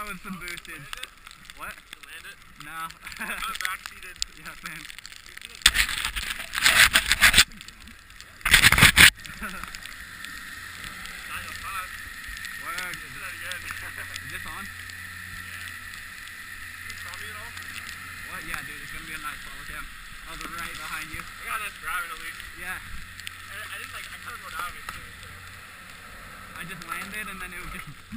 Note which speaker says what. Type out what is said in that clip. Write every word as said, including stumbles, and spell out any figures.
Speaker 1: with some boosted. What?
Speaker 2: To land it?
Speaker 1: No.
Speaker 2: Kind of backseated.
Speaker 1: Yeah, man.
Speaker 2: nine oh five.
Speaker 1: Word.
Speaker 2: Let's do that again.
Speaker 1: Is this on?
Speaker 2: Yeah. Can you call me at all?
Speaker 1: What? Yeah, dude, it's gonna be a nice follow cam. I was right behind you.
Speaker 2: I got us driving at least.
Speaker 1: Yeah.
Speaker 2: And I didn't like, I kind of rode out of it too. So.
Speaker 1: I just landed and then it was just